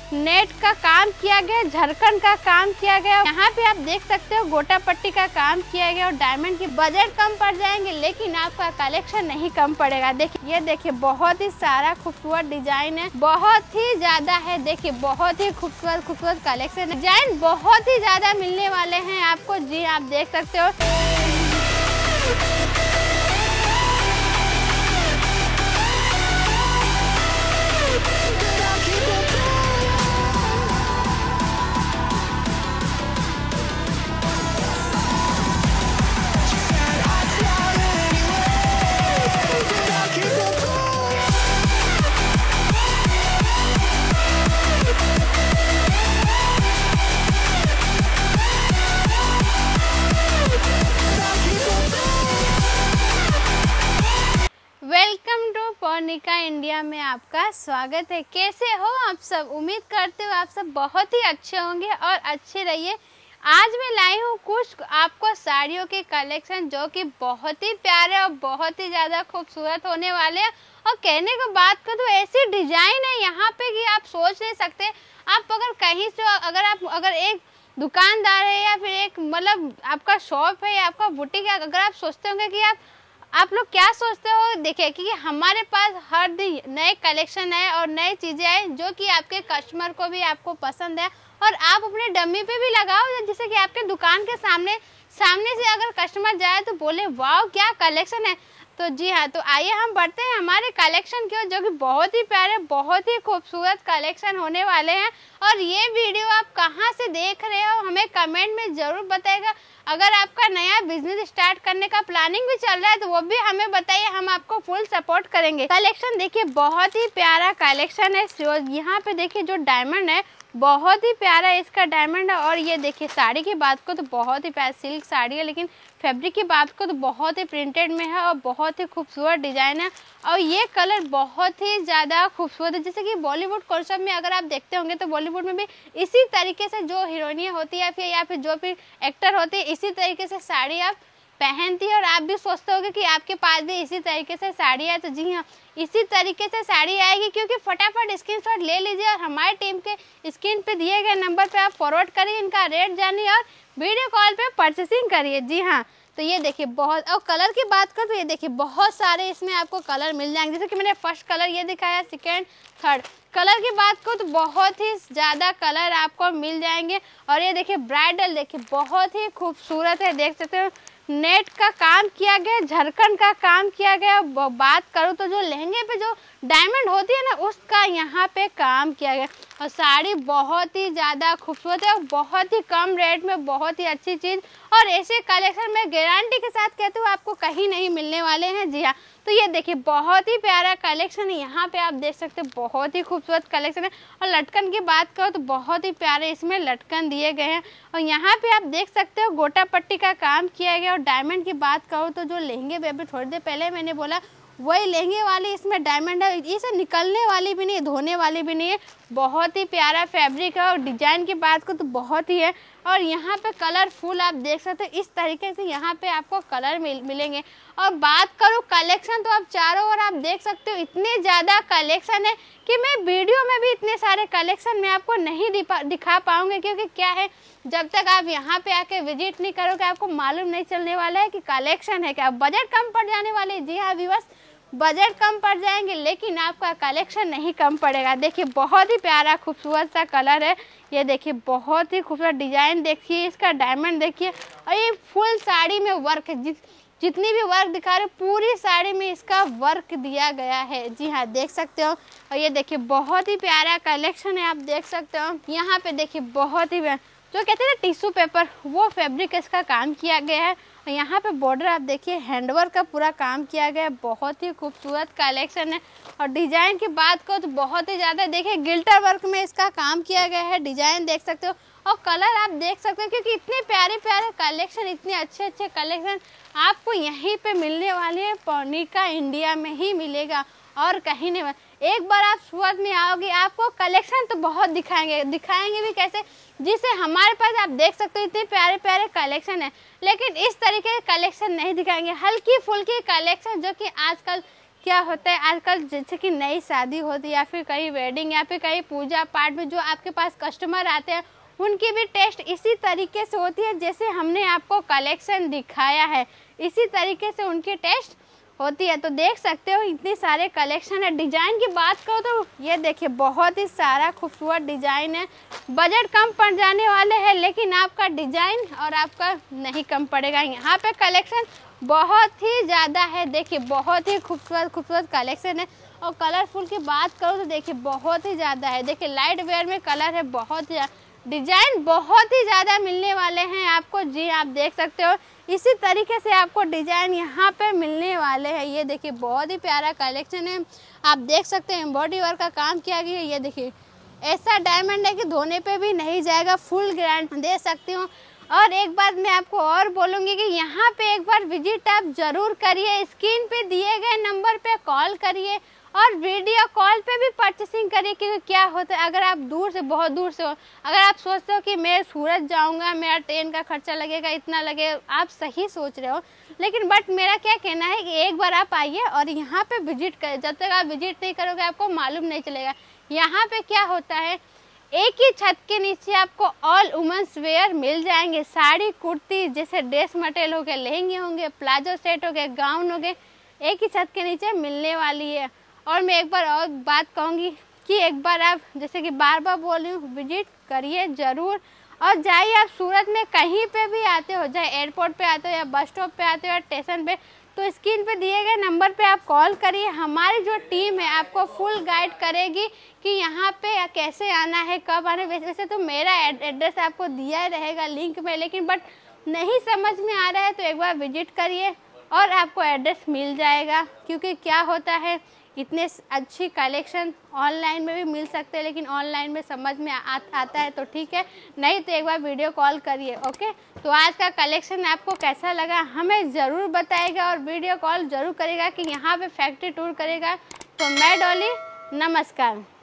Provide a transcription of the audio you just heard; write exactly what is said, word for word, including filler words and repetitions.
Net का काम किया गया, झरकन का काम किया गया। यहाँ पे आप देख सकते हो गोटा पट्टी का काम किया गया और डायमंड की बजट कम पड़ जाएंगे लेकिन आपका कलेक्शन नहीं कम पड़ेगा। देखिए ये देखिए बहुत ही सारा खूबसूरत डिजाइन है, बहुत ही ज्यादा है। देखिए बहुत ही खूबसूरत खूबसूरत कलेक्शन, डिजाइन बहुत ही ज्यादा मिलने वाले हैं आपको। जी आप देख सकते हो। वेलकम टू पर्णिका इंडिया में आपका स्वागत है। कैसे हो आप सब? उम्मीद करते हो आप सब बहुत ही अच्छे होंगे और अच्छे रहिए। आज मैं लाई हूँ कुछ आपको साड़ियों के कलेक्शन जो कि बहुत ही प्यारे और बहुत ही ज़्यादा खूबसूरत होने वाले हैं। और कहने को बात करूँ तो ऐसी डिजाइन है यहाँ पे कि आप सोच नहीं सकते। आप अगर कहीं से अगर आप अगर एक दुकानदार है या फिर एक मतलब आपका शॉप है या आपका बुटीक है, अगर आप सोचते होंगे कि आप आप लोग क्या सोचते हो, देखिए कि हमारे पास हर दिन नए कलेक्शन है और नई चीज़ें हैं जो कि आपके कस्टमर को भी आपको पसंद है और आप अपने डमी पे भी लगाओ, जिससे कि आपके दुकान के सामने सामने से अगर कस्टमर जाए तो बोले वाह क्या कलेक्शन है। तो जी हाँ, तो आइए हम बढ़ते हैं हमारे कलेक्शन की ओर, जो कि बहुत ही प्यारे बहुत ही खूबसूरत कलेक्शन होने वाले हैं। और ये वीडियो आप कहाँ से देख रहे हो हमें कमेंट में ज़रूर बताइएगा। अगर आपका नया बिजनेस स्टार्ट करने का प्लानिंग भी चल रहा है तो वो भी हमें बताइए, हम आपको फुल सपोर्ट करेंगे। कलेक्शन देखिए बहुत ही प्यारा कलेक्शन है। यहाँ पे देखिए जो डायमंड है बहुत ही प्यारा है इसका डायमंड है। और ये देखिए साड़ी की बात को तो बहुत ही प्यारी सिल्क साड़ी है, लेकिन फैब्रिक की बात को तो बहुत ही प्रिंटेड में है और बहुत ही खूबसूरत डिज़ाइन है। और ये कलर बहुत ही ज़्यादा खूबसूरत है। जैसे कि बॉलीवुड कॉन्सेप्ट में अगर आप देखते होंगे तो बॉलीवुड में भी इसी तरीके से जो हीरोइनियाँ होती है फिर या फिर जो भी एक्टर होते हैं इसी तरीके से साड़ी आप पहनती है। और आप भी सोचते होंगे कि आपके पास भी इसी तरीके से साड़ी है। तो जी हाँ, इसी तरीके से साड़ी आएगी, क्योंकि फटाफट स्क्रीनशॉट ले लीजिए और हमारी टीम के स्क्रीन पे दिए गए नंबर पे आप फॉरवर्ड करिए, इनका रेट जानिए और वीडियो कॉल पे परचेसिंग करिए। जी हाँ, तो ये देखिए बहुत, और कलर की बात करूँ तो ये देखिए बहुत सारे इसमें आपको कलर मिल जाएंगे। जैसे कि मैंने फर्स्ट कलर ये दिखाया, सेकेंड थर्ड कलर की बात करूँ तो बहुत ही ज़्यादा कलर आपको मिल जाएंगे। और ये देखिए ब्राइडल देखिए बहुत ही खूबसूरत है, देख सकते हो नेट का काम किया गया, झरकन का काम किया गया। बात करूँ तो जो लहंगे पे जो डायमंड होती है ना उसका यहाँ पे काम किया गया। और साड़ी बहुत ही ज़्यादा खूबसूरत है और बहुत ही कम रेट में बहुत ही अच्छी चीज़। और ऐसे कलेक्शन में गारंटी के साथ कहते हो आपको कहीं नहीं मिलने वाले हैं। जी हाँ, तो ये देखिए बहुत ही प्यारा कलेक्शन है। यहाँ पे आप देख सकते हो बहुत ही खूबसूरत कलेक्शन है। और लटकन की बात करो तो बहुत ही प्यारे इसमें लटकन दिए गए हैं। और यहाँ पे आप देख सकते हो गोटा पट्टी का काम किया गया। और डायमंड की बात करो तो जो लहंगे पे अभी थोड़ी देर पहले मैंने बोला वही लहंगे वाली इसमें डायमंड है। इसे निकलने वाली भी नहीं है, धोने वाली भी नहीं है। बहुत ही प्यारा फैब्रिक है और डिजाइन की बात को तो बहुत ही है। और यहाँ पे कलरफुल आप देख सकते हो इस तरीके से यहाँ पे आपको कलर मिल, मिलेंगे। और बात करूँ कलेक्शन तो आप चारों ओर आप देख सकते हो इतने ज़्यादा कलेक्शन है कि मैं वीडियो में भी इतने सारे कलेक्शन मैं आपको नहीं दिखा पाऊँगी, क्योंकि क्या है जब तक आप यहाँ पे आके विजिट नहीं करोगे आपको मालूम नहीं चलने वाला है कि कलेक्शन है क्या। बजट कम पड़ जाने वाले, जी हाँ व्यूअर्स, बजट कम पड़ जाएंगे लेकिन आपका कलेक्शन नहीं कम पड़ेगा। देखिए बहुत ही प्यारा खूबसूरत सा कलर है, ये देखिए बहुत ही खूबसूरत डिजाइन देखिए, इसका डायमंड देखिए। और ये फुल साड़ी में वर्क है, जि, जितनी भी वर्क दिखा रहे पूरी साड़ी में इसका वर्क दिया गया है। जी हाँ देख सकते हो। और ये देखिए बहुत ही प्यारा कलेक्शन है, आप देख सकते हो। यहाँ पे देखिए बहुत ही जो कहते हैं टिश्यू पेपर वो फैब्रिक इसका काम किया गया है। और यहाँ पे बॉर्डर आप देखिए हैंडवर्क का पूरा काम किया गया है, बहुत ही खूबसूरत कलेक्शन है। और डिजाइन की बात करो तो बहुत ही ज़्यादा देखिए गिल्टर वर्क में इसका काम किया गया है, डिजाइन देख सकते हो। और कलर आप देख सकते हो, क्योंकि इतने प्यारे प्यारे कलेक्शन, इतने अच्छे अच्छे कलेक्शन आपको यहीं पे मिलने वाले हैं, पर्णिका इंडिया में ही मिलेगा और कहीं नहीं। एक बार आप सूरत में आओगे आपको कलेक्शन तो बहुत दिखाएंगे, दिखाएंगे भी कैसे, जिसे हमारे पास आप देख सकते हो इतने प्यारे प्यारे कलेक्शन है, लेकिन इस तरीके के कलेक्शन नहीं दिखाएंगे। हल्की फुल्की कलेक्शन जो कि आजकल क्या होता है आजकल, जैसे कि नई शादी होती है या फिर कहीं वेडिंग या फिर कहीं पूजा पाठ में जो आपके पास कस्टमर आते हैं उनकी भी टेस्ट इसी तरीके से होती है जैसे हमने आपको कलेक्शन दिखाया है, इसी तरीके से उनकी टेस्ट होती है। तो देख सकते हो इतने सारे कलेक्शन है। डिज़ाइन की बात करो तो ये देखिए बहुत ही सारा खूबसूरत डिज़ाइन है। बजट कम पड़ जाने वाले हैं लेकिन आपका डिज़ाइन और आपका नहीं कम पड़ेगा। यहाँ पे कलेक्शन बहुत ही ज़्यादा है, देखिए बहुत ही खूबसूरत खूबसूरत कलेक्शन है। और कलरफुल की बात करो तो देखिए बहुत ही ज़्यादा है, देखिए लाइट वेयर में कलर है, बहुत ही डिज़ाइन बहुत ही ज़्यादा मिलने वाले हैं आपको। जी आप देख सकते हो इसी तरीके से आपको डिज़ाइन यहाँ पे मिलने वाले हैं। ये देखिए बहुत ही प्यारा कलेक्शन है, आप देख सकते हैं एम्ब्रॉयडरी वर्क का काम किया गया है। ये देखिए ऐसा डायमंड है कि धोने पे भी नहीं जाएगा, फुल गारंटी दे सकती हूँ। और एक बात मैं आपको और बोलूँगी कि यहाँ पे एक बार विजिट आप ज़रूर करिए, स्क्रीन पे दिए गए नंबर पे कॉल करिए और वीडियो कॉल पे भी परचेसिंग करिए। क्योंकि क्या होता है अगर आप दूर से, बहुत दूर से हो, अगर आप सोचते हो कि मैं सूरत जाऊंगा, मेरा ट्रेन का खर्चा लगेगा, इतना लगेगा, आप सही सोच रहे हो, लेकिन बट मेरा क्या कहना है कि एक बार आप आइए और यहाँ पे विजिट करें। जब तक आप विजिट नहीं करोगे आपको मालूम नहीं चलेगा। यहाँ पे क्या होता है, एक ही छत के नीचे आपको ऑल वुमेंस वेयर मिल जाएंगे, साड़ी कुर्ती, जैसे ड्रेस मटेरियल हो गए, लहंगे होंगे, प्लाजो सेट हो गए, गाउन हो गए, एक ही छत के नीचे मिलने वाली है। और मैं एक बार और बात कहूँगी कि एक बार आप, जैसे कि बार बार बोल रही हूँ, विजिट करिए ज़रूर। और जाइए आप सूरत में कहीं पे भी आते हो, चाहे एयरपोर्ट पे आते हो या बस स्टॉप पे आते हो या स्टेशन पे, तो स्क्रीन पे दिए गए नंबर पे आप कॉल करिए। हमारी जो टीम है आपको फुल गाइड करेगी कि यहाँ पे कैसे आना है, कब आना है। वैसे तो मेरा एड्रेस आपको दिया रहेगा लिंक में, लेकिन बट नहीं समझ में आ रहा है तो एक बार विजिट करिए और आपको एड्रेस मिल जाएगा। क्योंकि क्या होता है, इतने अच्छी कलेक्शन ऑनलाइन में भी मिल सकते हैं, लेकिन ऑनलाइन में समझ में आ, आता है तो ठीक है, नहीं तो एक बार वीडियो कॉल करिए। ओके, तो आज का कलेक्शन आपको कैसा लगा हमें ज़रूर बताइएगा और वीडियो कॉल ज़रूर करेगा कि यहाँ पे फैक्ट्री टूर करेगा। तो मैं डॉली, नमस्कार।